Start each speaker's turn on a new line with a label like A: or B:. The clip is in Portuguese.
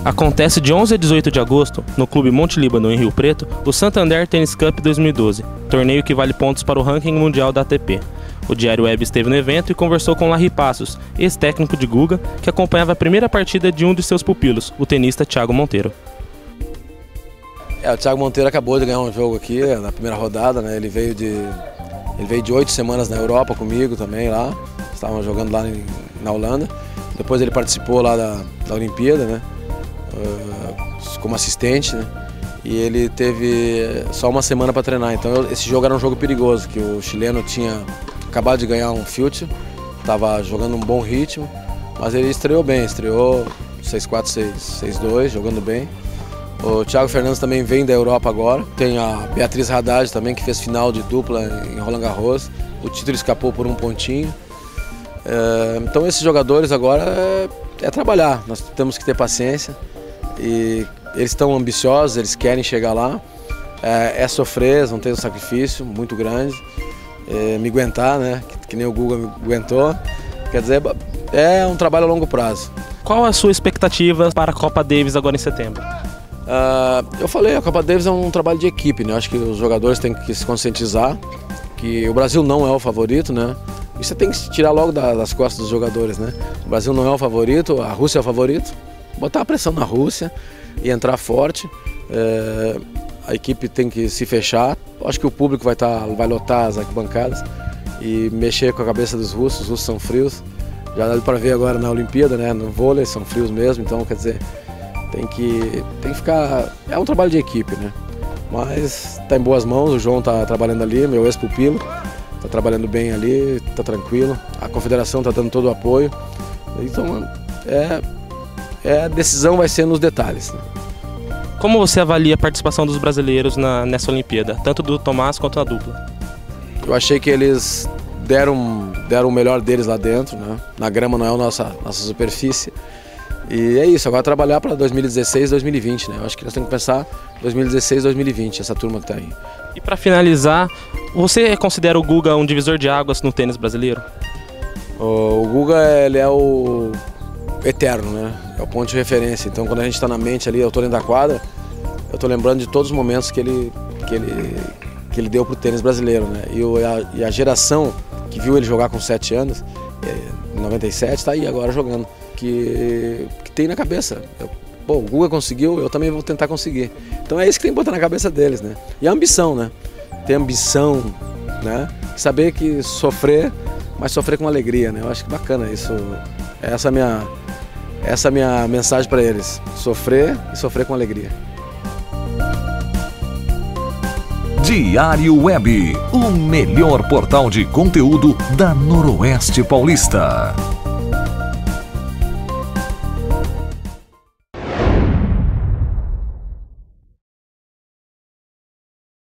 A: Acontece de 11 a 18 de agosto, no Clube Monte Líbano, em Rio Preto, o Santander Tennis Cup 2012, torneio que vale pontos para o ranking mundial da ATP. O Diário Web esteve no evento e conversou com Larry Passos, ex-técnico de Guga, que acompanhava a primeira partida de um de seus pupilos, o tenista Thiago Monteiro.
B: O Thiago Monteiro acabou de ganhar um jogo aqui na primeira rodada, né? Ele veio de 8 semanas na Europa comigo também lá, estavam jogando lá na Holanda. Depois ele participou lá da Olimpíada, né? Como assistente, né? E ele teve só uma semana para treinar, então esse jogo era um jogo perigoso, que o chileno tinha acabado de ganhar um Future, estava jogando um bom ritmo, mas ele estreou bem, estreou 6-4, 6-2, jogando bem. O Thiago Fernandes também vem da Europa agora, tem a Beatriz Haddad também, que fez final de dupla em Roland Garros, o título escapou por um pontinho. Então esses jogadores agora é trabalhar, nós temos que ter paciência. E eles estão ambiciosos, eles querem chegar lá, é sofrer, vão ter um sacrifício muito grande, me aguentar, né? Que nem o Guga me aguentou, quer dizer, é um trabalho a longo prazo.
A: Qual a sua expectativa para a Copa Davis agora em setembro?
B: Eu falei, a Copa Davis é um trabalho de equipe, né? Acho que os jogadores têm que se conscientizar que o Brasil não é o favorito, né? Isso você tem que tirar logo das costas dos jogadores, né? O Brasil não é o favorito, a Rússia é o favorito. Botar a pressão na Rússia e entrar forte. A equipe tem que se fechar. Acho que o público vai lotar as arquibancadas e mexer com a cabeça dos russos. Os russos são frios. Já dá para ver agora na Olimpíada, né? No vôlei são frios mesmo. Então, quer dizer, tem que ficar. É um trabalho de equipe, né? Mas está em boas mãos. O João está trabalhando ali, meu ex-pupilo. Está trabalhando bem ali, está tranquilo. A confederação está dando todo o apoio. Então, a decisão vai ser nos detalhes, né?
A: Como você avalia a participação dos brasileiros nessa Olimpíada, tanto do Tomás quanto da dupla?
B: Eu achei que eles deram o melhor deles lá dentro, né? Na grama não é a nossa superfície. E é isso, agora trabalhar para 2016, 2020, né? Eu acho que nós temos que pensar 2016, 2020, essa turma que está aí.
A: E para finalizar, você considera o Guga um divisor de águas no tênis brasileiro?
B: O Guga, ele é o eterno, né? É o ponto de referência. Então, quando a gente está na mente ali, eu estou dentro da quadra, eu estou lembrando de todos os momentos que ele deu para o tênis brasileiro, né? E a geração que viu ele jogar com 7 anos, em 97, está aí agora jogando, que tem na cabeça. O Guga conseguiu, eu também vou tentar conseguir. Então é isso que tem que botar na cabeça deles, né? E a ambição, né? Ter ambição, né? Saber que sofrer, mas sofrer com alegria, né? Eu acho que bacana isso. Essa é a minha mensagem para eles. Sofrer e sofrer com alegria.
C: Diário Web, o melhor portal de conteúdo da Noroeste Paulista.